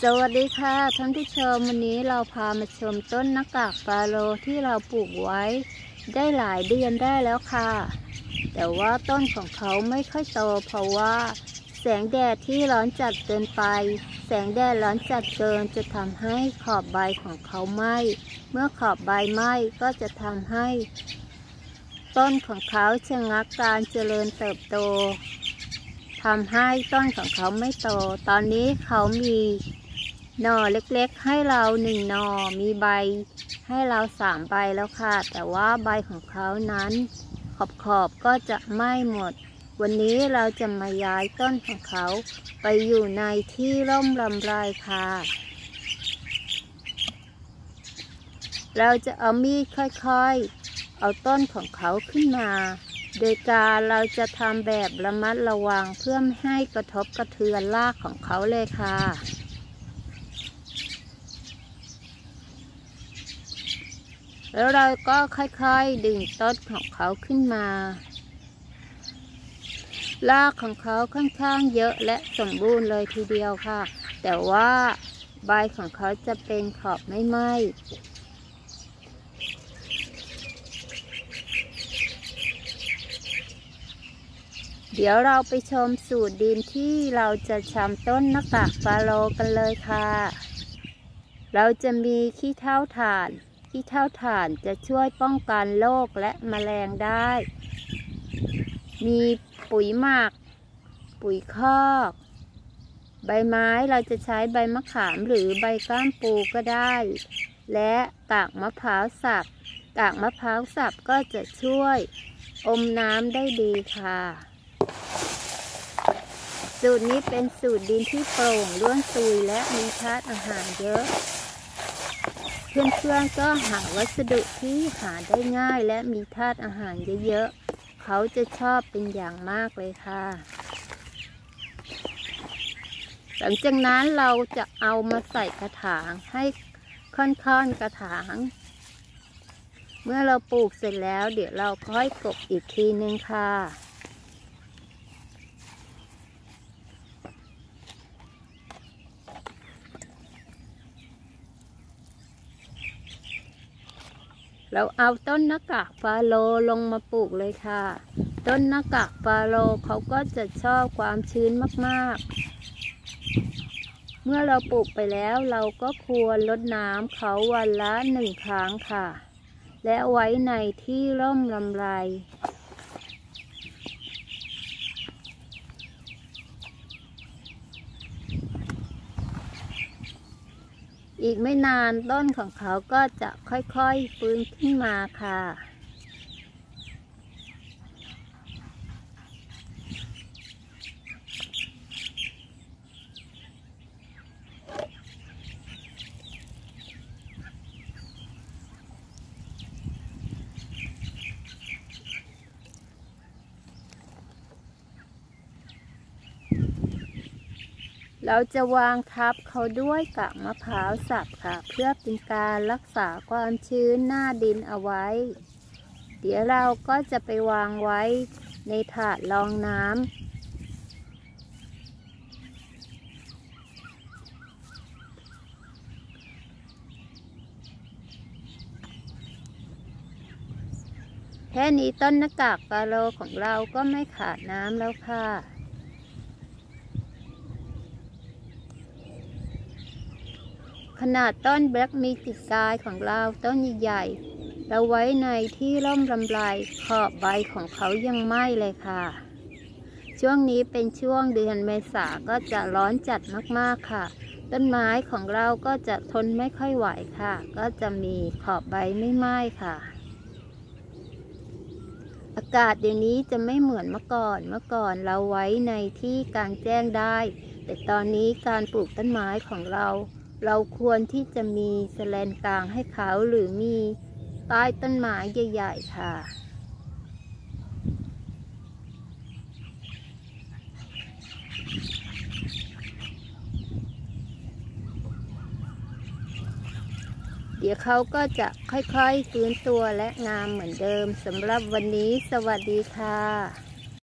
สวัสดีค่ะท่านผู้ชมวันนี้เราพามาชมต้นหน้ากากฟาโรห์ที่เราปลูกไว้ได้หลายเดือนได้แล้วค่ะแต่ว่าต้นของเขาไม่ค่อยโตเพราะว่าแสงแดดที่ร้อนจัดเกินไปแสงแดดร้อนจัดเกินจะทำให้ขอบใบของเขาไหม้เมื่อขอบใบไหม้ก็จะทำให้ต้นของเขาชะงักการเจริญเติบโตทำให้ต้นของเขาไม่โตตอนนี้เขามีหน่อเล็กๆให้เรา1 หน่อมีใบให้เรา3 ใบแล้วค่ะแต่ว่าใบของเขานั้นขอบก็จะไหม้หมดวันนี้เราจะมาย้ายต้นของเขาไปอยู่ในที่ร่มรำไรค่ะเราจะเอามีดค่อยๆเอาต้นของเขาขึ้นมาโดยการเราจะทำแบบระมัดระวังเพื่อไม่ให้กระทบกระเทือนรากของเขาเลยค่ะแล้วเราก็ค่อยๆดึงต้นของเขาขึ้นมารากของเขาค่อนข้างเยอะและสมบูรณ์เลยทีเดียวค่ะแต่ว่าใบของเขาจะเป็นขอบไม่ไหม้เดี๋ยวเราไปชมสูตรดินที่เราจะชำต้นหน้ากากฟาโรห์กันเลยค่ะเราจะมีขี้เถ้าถ่านขี้เถ้าถ่านจะช่วยป้องกันโรคและแมลงได้มีปุ๋ยหมักปุ๋ยคอกใบไม้เราจะใช้ใบมะขามหรือใบก้ามปูก็ได้และกากมะพร้าวสับกากมะพร้าวสับก็จะช่วยอมน้ำได้ดีค่ะสูตรนี้เป็นสูตรดินที่โปร่งร่วนซุยและมีธาตุอาหารเยอะเพื่อนๆก็หาวัสดุที่หาได้ง่ายและมีธาตุอาหารเยอะๆเขาจะชอบเป็นอย่างมากเลยค่ะหลังจากนั้นเราจะเอามาใส่กระถางให้ค่อนๆกระถางเมื่อเราปลูกเสร็จแล้วเดี๋ยวเราค่อยกบอีกทีนึงค่ะเราเอาต้นหน้ากากฟาโรห์ลงมาปลูกเลยค่ะต้นหน้ากากฟาโรห์เขาก็จะชอบความชื้นมากๆเมื่อเราปลูกไปแล้วเราก็ควรรดน้ำเขาวันละ1 ครั้งค่ะและไว้ในที่ร่มรำไรอีกไม่นานต้นของเขาก็จะค่อยๆฟื้นขึ้นมาค่ะเราจะวางทับเขาด้วยกากมะพร้าวสับค่ะเพื่อเป็นการรักษาความชื้นหน้าดินเอาไว้เดี๋ยวเราก็จะไปวางไว้ในถาดรองน้ำแค่นี้ต้นหน้ากากฟาโรห์ของเราก็ไม่ขาดน้ำแล้วค่ะขนาดต้นแบล็กมีจิกกายของเราต้นใหญ่ๆเราไว้ในที่ร่มรำไรขอบใบของเขายังไหม้เลยค่ะช่วงนี้เป็นช่วงเดือนเมษาก็จะร้อนจัดมากๆค่ะต้นไม้ของเราก็จะทนไม่ค่อยไหวค่ะก็จะมีขอบใบไม่ไหม้ค่ะอากาศเดี๋ยวนี้จะไม่เหมือนเมื่อก่อนเราไว้ในที่กลางแจ้งได้แต่ตอนนี้การปลูกต้นไม้ของเราควรที่จะมีแสแลนกลางให้เขาหรือมีใต้ต้นไม้ใหญ่ๆค่ะเดี๋ยวเขาก็จะค่อยๆฟื้นตัวและงามเหมือนเดิมสำหรับวันนี้สวัสดีค่ะ